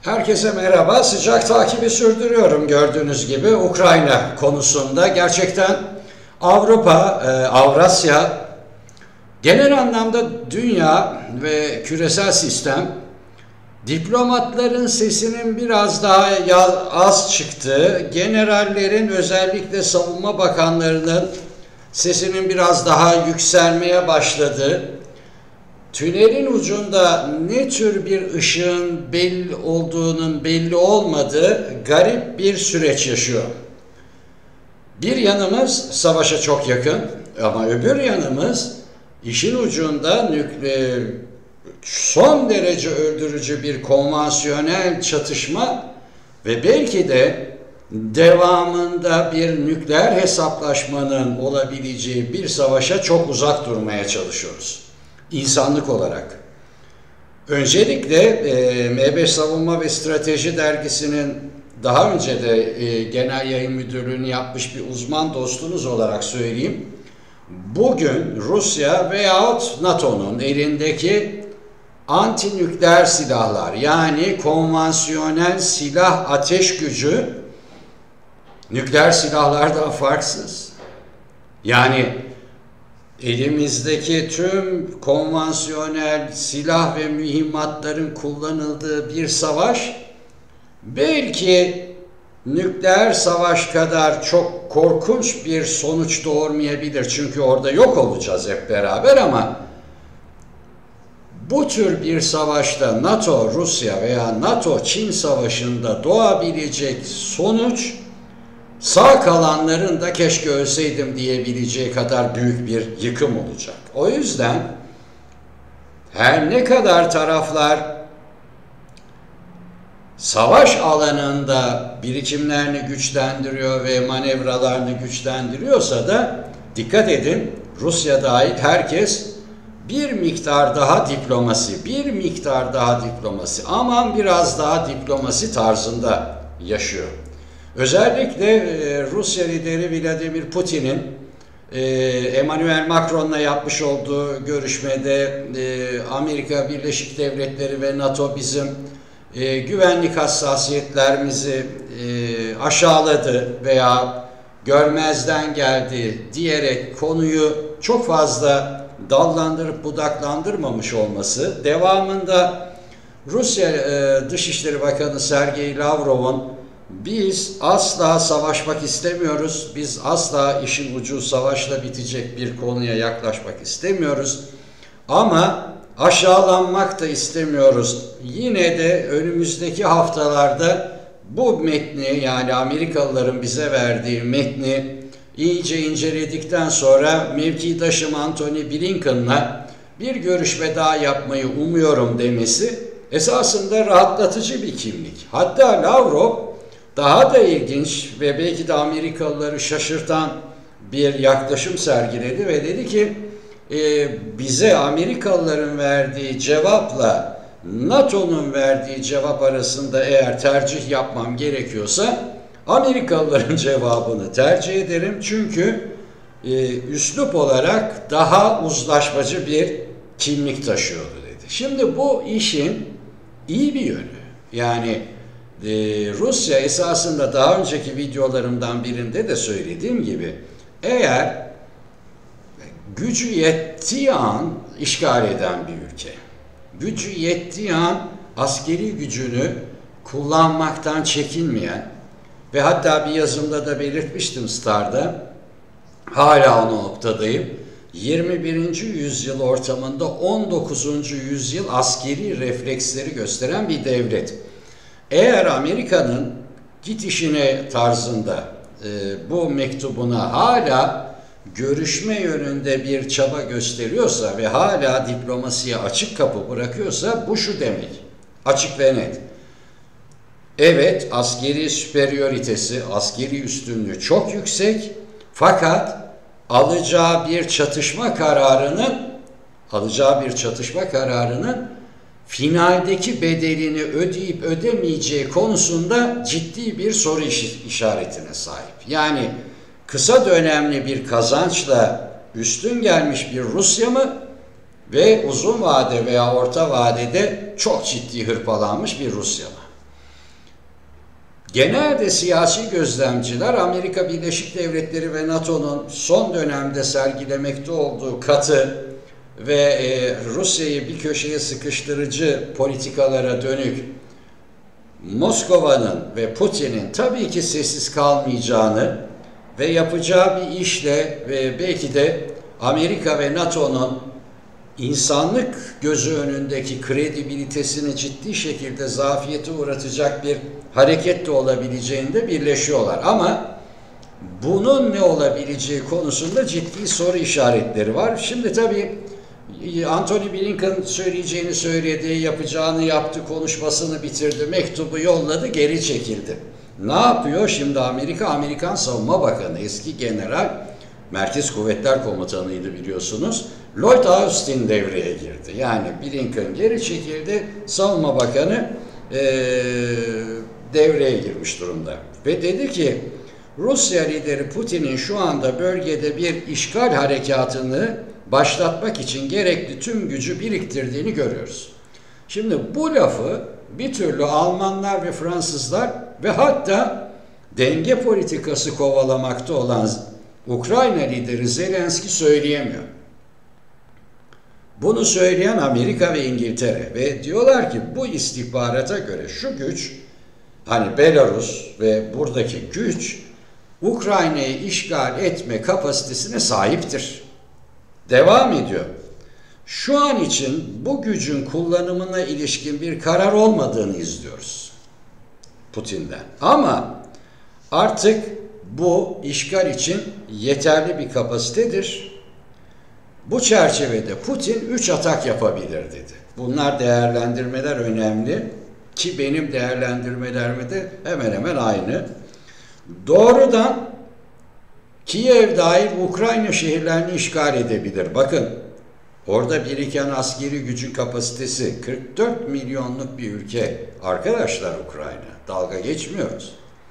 Herkese merhaba. Sıcak takibi sürdürüyorum gördüğünüz gibi Ukrayna konusunda. Gerçekten Avrupa, Avrasya, genel anlamda dünya ve küresel sistem diplomatların sesinin biraz daha az çıktığı, generallerin özellikle savunma bakanlarının sesinin biraz daha yükselmeye başladığı, tünelin ucunda ne tür bir ışığın belli olduğunun belli olmadığı garip bir süreç yaşıyor. Bir yanımız savaşa çok yakın ama öbür yanımız işin ucunda son derece öldürücü bir konvansiyonel çatışma ve belki de devamında bir nükleer hesaplaşmanın olabileceği bir savaşa çok uzak durmaya çalışıyoruz. İnsanlık olarak. Öncelikle M5 Savunma ve Strateji Dergisi'nin daha önce de genel yayın müdürlüğünü yapmış bir uzman dostunuz olarak söyleyeyim. Bugün Rusya veyahut NATO'nun elindeki antinükleer silahlar, yani konvansiyonel silah ateş gücü nükleer silahlardan farksız. Yani elimizdeki tüm konvansiyonel silah ve mühimmatların kullanıldığı bir savaş belki nükleer savaş kadar çok korkunç bir sonuç doğurmayabilir. Çünkü orada yok olacağız hep beraber, ama bu tür bir savaşta NATO-Rusya veya NATO-Çin savaşında doğabilecek sonuç sağ kalanların da keşke ölseydim diyebileceği kadar büyük bir yıkım olacak. O yüzden her ne kadar taraflar savaş alanında birikimlerini güçlendiriyor ve manevralarını güçlendiriyorsa da dikkat edin, Rusya dahil herkes bir miktar daha diplomasi, aman biraz daha diplomasi tarzında yaşıyor. Özellikle Rusya lideri Vladimir Putin'in Emmanuel Macron'la yapmış olduğu görüşmede Amerika Birleşik Devletleri ve NATO bizim güvenlik hassasiyetlerimizi aşağıladı veya görmezden geldi diyerek konuyu çok fazla dallandırıp budaklandırmamış olması, devamında Rusya Dışişleri Bakanı Sergey Lavrov'un biz asla savaşmak istemiyoruz, biz asla işin ucu savaşla bitecek bir konuya yaklaşmak istemiyoruz ama aşağılanmak da istemiyoruz. Yine de önümüzdeki haftalarda bu metni, yani Amerikalıların bize verdiği metni iyice inceledikten sonra mevkidaşım Antony Blinken'la bir görüşme daha yapmayı umuyorum demesi esasında rahatlatıcı bir kimlik. Hatta Lavrov daha da ilginç ve belki de Amerikalıları şaşırtan bir yaklaşım sergiledi ve dedi ki bize Amerikalıların verdiği cevapla NATO'nun verdiği cevap arasında eğer tercih yapmam gerekiyorsa Amerikalıların cevabını tercih ederim. Çünkü üslup olarak daha uzlaşmacı bir kimlik taşıyordu dedi. Şimdi bu işin iyi bir yönü. Yani Rusya esasında daha önceki videolarımdan birinde de söylediğim gibi eğer gücü yettiği an işgal eden bir ülke, gücü yettiği an askeri gücünü kullanmaktan çekinmeyen ve hatta bir yazımda da belirtmiştim Star'da, hala o noktadayım, 21. yüzyıl ortamında 19. yüzyıl askeri refleksleri gösteren bir devlet. Eğer Amerika'nın git işine tarzında bu mektubuna hala görüşme yönünde bir çaba gösteriyorsa ve hala diplomasiye açık kapı bırakıyorsa bu şu demek, açık ve net. Evet, askeri süperioritesi, askeri üstünlüğü çok yüksek, fakat alacağı bir çatışma kararının finaldeki bedelini ödeyip ödemeyeceği konusunda ciddi bir soru işaretine sahip. Yani kısa dönemli bir kazançla üstün gelmiş bir Rusya mı ve uzun vade veya orta vadede çok ciddi hırpalanmış bir Rusya mı? Genelde siyasi gözlemciler Amerika Birleşik Devletleri ve NATO'nun son dönemde sergilemekte olduğu katı ve Rusya'yı bir köşeye sıkıştırıcı politikalara dönük Moskova'nın ve Putin'in tabii ki sessiz kalmayacağını ve yapacağı bir işle ve belki de Amerika ve NATO'nun insanlık gözü önündeki kredibilitesini ciddi şekilde zafiyete uğratacak bir hareket de olabileceğinde birleşiyorlar. Ama bunun ne olabileceği konusunda ciddi soru işaretleri var. Şimdi tabii Antony Blinken söyleyeceğini söyledi, yapacağını yaptı, konuşmasını bitirdi, mektubu yolladı, geri çekildi. Ne yapıyor şimdi Amerika? Amerikan Savunma Bakanı, eski general, Merkez Kuvvetler Komutanıydı biliyorsunuz, Lloyd Austin devreye girdi. Yani Blinken geri çekildi, Savunma Bakanı devreye girmiş durumda. Ve dedi ki, Rusya lideri Putin'in şu anda bölgede bir işgal harekatını başlatmak için gerekli tüm gücü biriktirdiğini görüyoruz. Şimdi bu lafı bir türlü Almanlar ve Fransızlar ve hatta denge politikası kovalamakta olan Ukrayna lideri Zelenski söyleyemiyor. Bunu söyleyen Amerika ve İngiltere ve diyorlar ki bu istihbarata göre şu güç, hani Belarus ve buradaki güç Ukrayna'yı işgal etme kapasitesine sahiptir. Devam ediyor. Şu an için bu gücün kullanımına ilişkin bir karar olmadığını izliyoruz Putin'den. Ama artık bu işgal için yeterli bir kapasitedir. Bu çerçevede Putin 3 atak yapabilir dedi. Bunlar değerlendirmeler önemli ki benim değerlendirmelerime de hemen hemen aynı. Doğrudan Kiev dahil Ukrayna şehirlerini işgal edebilir. Bakın orada biriken askeri gücün kapasitesi 44 milyonluk bir ülke. Arkadaşlar Ukrayna. Dalga geçmiyoruz.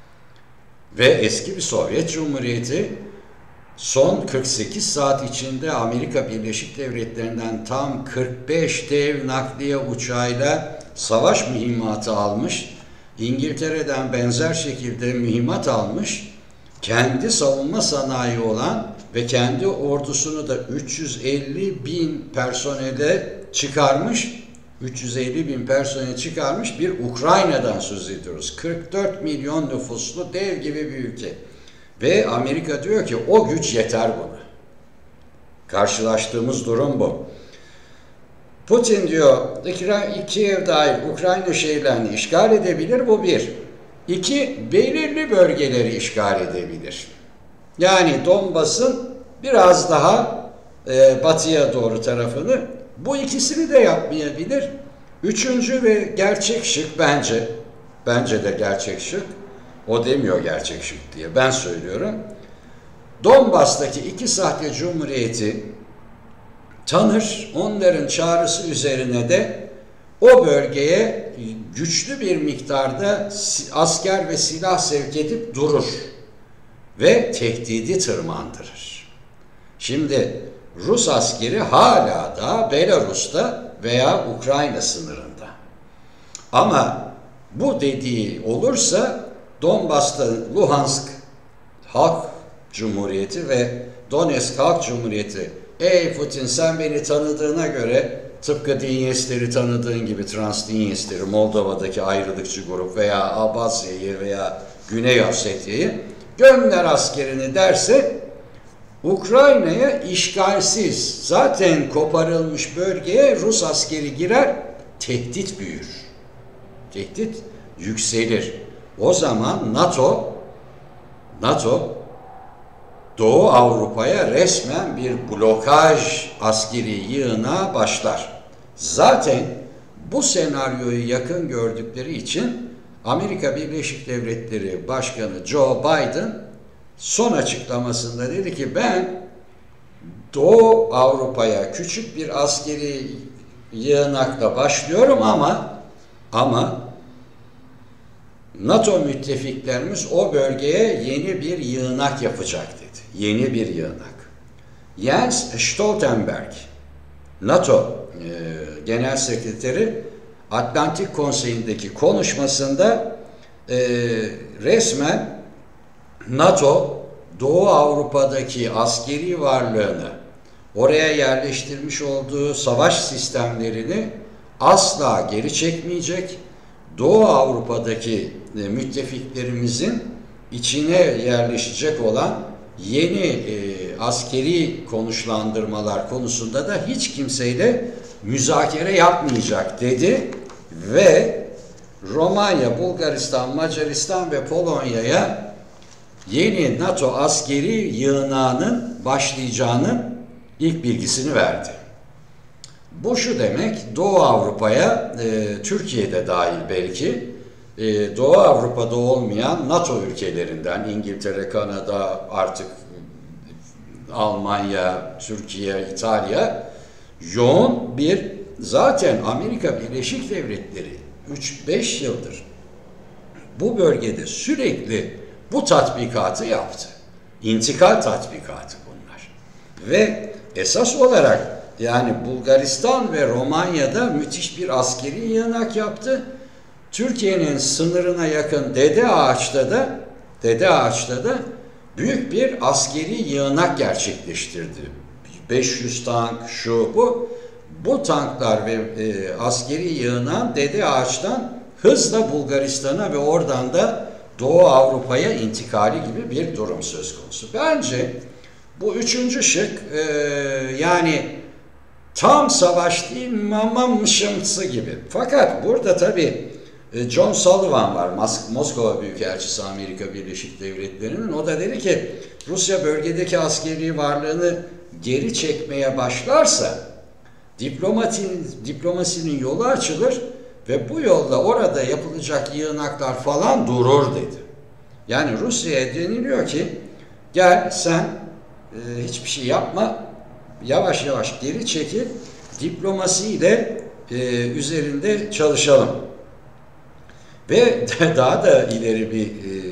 Ve eski bir Sovyet Cumhuriyeti son 48 saat içinde Amerika Birleşik Devletleri'nden tam 45 dev nakliye uçağıyla savaş mühimmatı almış. İngiltere'den benzer şekilde mühimmat almış. Kendi savunma sanayi olan ve kendi ordusunu da 350 bin personele çıkarmış, 350 bin personel çıkarmış bir Ukrayna'dan söz ediyoruz. 44 milyon nüfuslu dev gibi bir ülke. Ve Amerika diyor ki o güç yeter buna. Karşılaştığımız durum bu. Putin diyor Kiev dahil Ukrayna şehirlerini işgal edebilir, bu bir. İki, belirli bölgeleri işgal edebilir. Yani Donbas'ın biraz daha batıya doğru tarafını, bu ikisini de yapmayabilir. Üçüncü ve gerçek şık bence de gerçek şık, o demiyor gerçek şık diye, ben söylüyorum. Donbas'taki iki sahte cumhuriyeti tanır, onların çağrısı üzerine de o bölgeye güçlü bir miktarda asker ve silah sevk edip durur ve tehdidi tırmandırır. Şimdi Rus askeri hala da Belarus'ta veya Ukrayna sınırında. Ama bu dediği olursa Donbas'ta Luhansk Halk Cumhuriyeti ve Donetsk Halk Cumhuriyeti, ey Putin sen beni tanıdığına göre tıpkı Dinyester'i tanıdığın gibi Transdinyester'i, Moldova'daki ayrılıkçı grup veya Abazya'yı veya Güney Ossetya'yı gönder askerini derse Ukrayna'ya işgalsiz, zaten koparılmış bölgeye Rus askeri girer, tehdit büyür. Tehdit yükselir. O zaman NATO Doğu Avrupa'ya resmen bir blokaj askeri yığına başlar. Zaten bu senaryoyu yakın gördükleri için Amerika Birleşik Devletleri Başkanı Joe Biden son açıklamasında dedi ki ben Doğu Avrupa'ya küçük bir askeri yığınakla başlıyorum ama NATO müttefiklerimiz o bölgeye yeni bir yığınak yapacak dedi. Yeni bir yığınak. Jens Stoltenberg, NATO Genel Sekreteri, Atlantik Konseyi'ndeki konuşmasında resmen NATO Doğu Avrupa'daki askeri varlığını, oraya yerleştirmiş olduğu savaş sistemlerini asla geri çekmeyecek. Doğu Avrupa'daki müttefiklerimizin içine yerleşecek olan yeni askeri konuşlandırmalar konusunda da hiç kimseyle müzakere yapmayacak dedi ve Romanya, Bulgaristan, Macaristan ve Polonya'ya yeni NATO askeri yığınağının başlayacağının ilk bilgisini verdi. Bu şu demek, Doğu Avrupa'ya, Türkiye'de dahil belki, Doğu Avrupa'da olmayan NATO ülkelerinden, İngiltere, Kanada, artık Almanya, Türkiye, İtalya, yoğun bir, zaten Amerika Birleşik Devletleri 3-5 yıldır bu bölgede sürekli bu tatbikatı yaptı. İntikal tatbikatı bunlar. Ve esas olarak yani Bulgaristan ve Romanya'da müthiş bir askeri yığınak yaptı. Türkiye'nin sınırına yakın Dede Ağaç'ta da büyük bir askeri yığınak gerçekleştirdi. 500 tank, şu bu. Bu tanklar ve askeri yığınan Dede Ağaç'tan hızla Bulgaristan'a ve oradan da Doğu Avrupa'ya intikali gibi bir durum söz konusu. Bence bu üçüncü şık yani tam savaş değil ama mışımtısı gibi. Fakat burada tabii John Sullivan var, Moskova Büyükelçisi Amerika Birleşik Devletleri'nin. O da dedi ki Rusya bölgedeki askeri varlığını geri çekmeye başlarsa diplomasinin yolu açılır ve bu yolda orada yapılacak yığınaklar falan durur dedi. Yani Rusya'ya deniliyor ki gel sen hiçbir şey yapma, yavaş yavaş geri çekil, diplomasiyle üzerinde çalışalım. Ve daha da ileri bir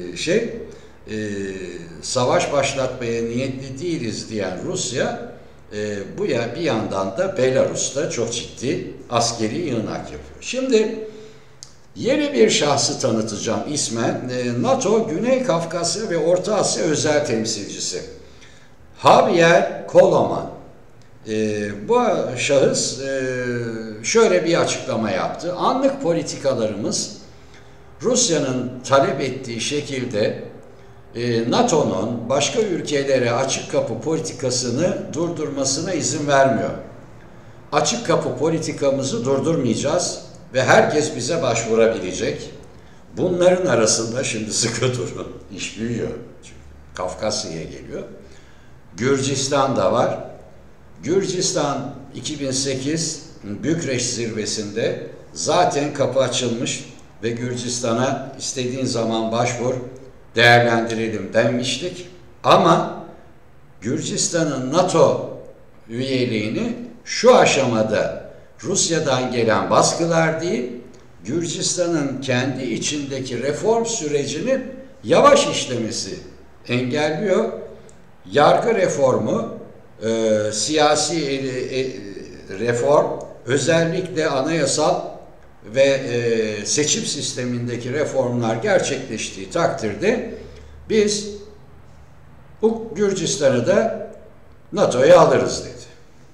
savaş başlatmaya niyetli değiliz diyen Rusya, bir yandan da Belarus'ta çok ciddi askeri yığınak yapıyor. Şimdi yeni bir şahsı tanıtacağım ismen. NATO Güney Kafkasya ve Orta Asya özel temsilcisi Javier Koloman. Bu şahıs şöyle bir açıklama yaptı. Anlık politikalarımız Rusya'nın talep ettiği şekilde NATO'nun başka ülkelere açık kapı politikasını durdurmasına izin vermiyor. Açık kapı politikamızı durdurmayacağız ve herkes bize başvurabilecek. Bunların arasında şimdi sıkı durun, iş büyüyor. Çünkü Kafkasya'ya geliyor. Gürcistan da var. Gürcistan 2008 Bükreş zirvesinde zaten kapı açılmış ve Gürcistan'a istediğin zaman başvur, değerlendirelim denmiştik. Ama Gürcistan'ın NATO üyeliğini şu aşamada Rusya'dan gelen baskılar değil, Gürcistan'ın kendi içindeki reform sürecinin yavaş işlemesi engelliyor. Yargı reformu, siyasi reform, özellikle anayasal ve seçim sistemindeki reformlar gerçekleştiği takdirde biz bu Gürcistan'ı da NATO'ya alırız dedi.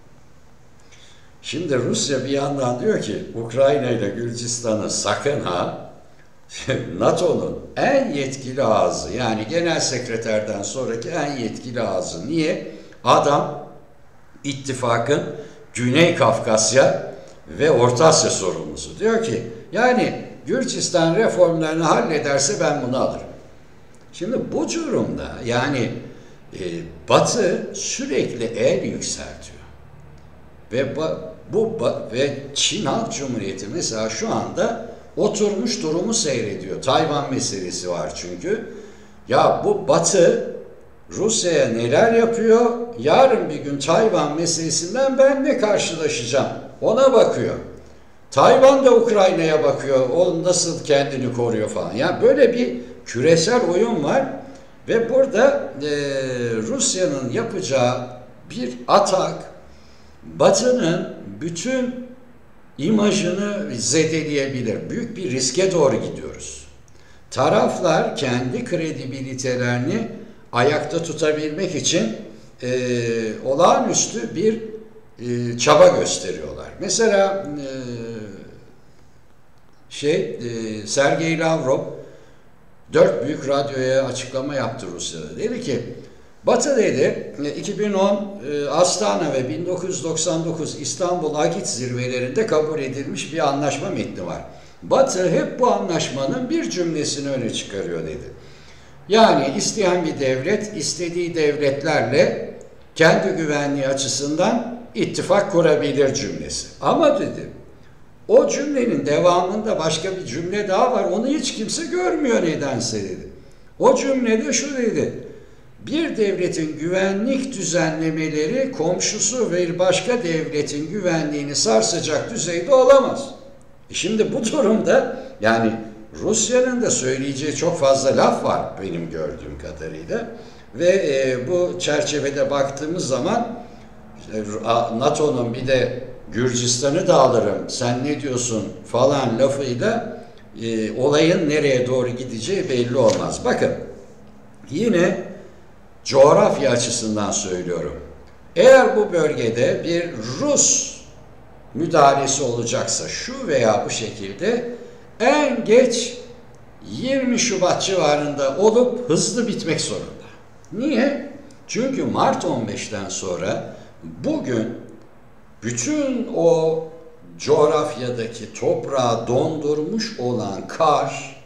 Şimdi Rusya bir yandan diyor ki Ukrayna ile Gürcistan'ı sakın ha, NATO'nun en yetkili ağzı, yani genel sekreterden sonraki en yetkili ağzı. Niye? Adam ittifakın Güney Kafkasya ve Orta Asya sorumlusu. Diyor ki yani Gürcistan reformlarını hallederse ben bunu alırım. Şimdi bu durumda yani Batı sürekli el yükseltiyor. Ve Çin Halk Cumhuriyeti mesela şu anda oturmuş durumu seyrediyor. Tayvan meselesi var çünkü. Ya bu Batı Rusya'ya neler yapıyor? Yarın bir gün Tayvan meselesinden ben ne karşılaşacağım? Ona bakıyor. Tayvan da Ukrayna'ya bakıyor. O nasıl kendini koruyor falan. Yani böyle bir küresel oyun var ve burada Rusya'nın yapacağı bir atak Batı'nın bütün imajını zedeleyebilir. Büyük bir riske doğru gidiyoruz. taraflar kendi kredibilitelerini ayakta tutabilmek için olağanüstü bir çaba gösteriyorlar. Mesela Sergey Lavrov 4 büyük radyoya açıklama yaptı Rusya'da. Dedi ki, Batı dedi 2010 Astana ve 1999 İstanbul Agit zirvelerinde kabul edilmiş bir anlaşma metni var. Batı hep bu anlaşmanın bir cümlesini öne çıkarıyor dedi. Yani isteyen bir devlet istediği devletlerle kendi güvenliği açısından ittifak kurabilir cümlesi. Ama dedi, o cümlenin devamında başka bir cümle daha var. Onu hiç kimse görmüyor nedense dedi. O cümlede şu dedi: bir devletin güvenlik düzenlemeleri komşusu ve başka devletin güvenliğini sarsacak düzeyde olamaz. Şimdi bu durumda yani Rusya'nın da söyleyeceği çok fazla laf var benim gördüğüm kadarıyla ve bu çerçevede baktığımız zaman NATO'nun bir de Gürcistan'ı da alırım, sen ne diyorsun falan lafıyla olayın nereye doğru gideceği belli olmaz. Bakın, yine coğrafya açısından söylüyorum. Eğer bu bölgede bir Rus müdahalesi olacaksa şu veya bu şekilde en geç 20 Şubat civarında olup hızlı bitmek zorunda. Niye? Çünkü Mart 15'ten sonra bugün bütün o coğrafyadaki toprağı dondurmuş olan kar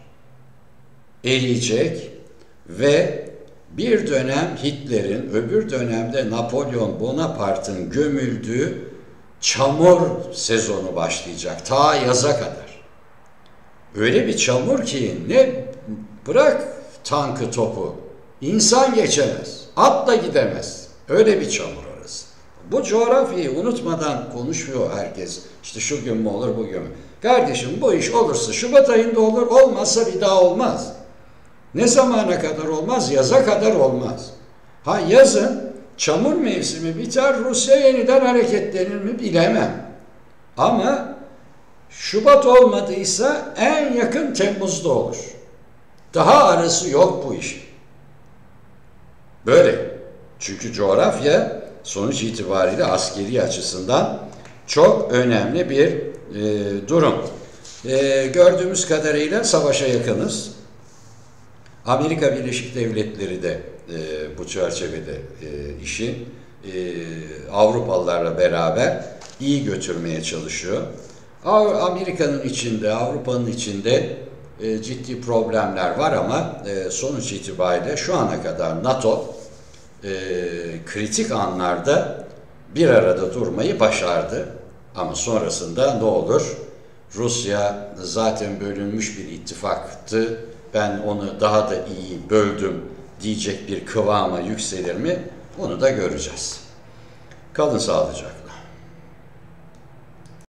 eriyecek ve bir dönem Hitler'in, öbür dönemde Napolyon Bonaparte'ın gömüldüğü çamur sezonu başlayacak ta yaza kadar. Öyle bir çamur ki ne bırak tankı topu, insan geçemez, at da gidemez. Öyle bir çamur orası. Bu coğrafyayı unutmadan konuşuyor herkes. İşte şu gün mü olur, bugün mü? Kardeşim, bu iş olursa Şubat ayında olur, olmazsa bir daha olmaz. Ne zamana kadar olmaz? Yaza kadar olmaz. Ha, yazın çamur mevsimi biter, Rusya yeniden hareketlenir mi bilemem. Ama Şubat olmadıysa en yakın Temmuz'da olur. Daha arası yok bu iş. Böyle. Çünkü coğrafya sonuç itibariyle askeri açısından çok önemli bir durum. Gördüğümüz kadarıyla savaşa yakınız. Amerika Birleşik Devletleri de bu çerçevede işi Avrupalılarla beraber iyi götürmeye çalışıyor. Amerika'nın içinde, Avrupa'nın içinde ciddi problemler var ama sonuç itibariyle şu ana kadar NATO kritik anlarda bir arada durmayı başardı. Ama sonrasında ne olur? Rusya zaten bölünmüş bir ittifaktı. Ben onu daha da iyi böldüm diyecek bir kıvama yükselir mi? Onu da göreceğiz. Kalın sağlıcakla.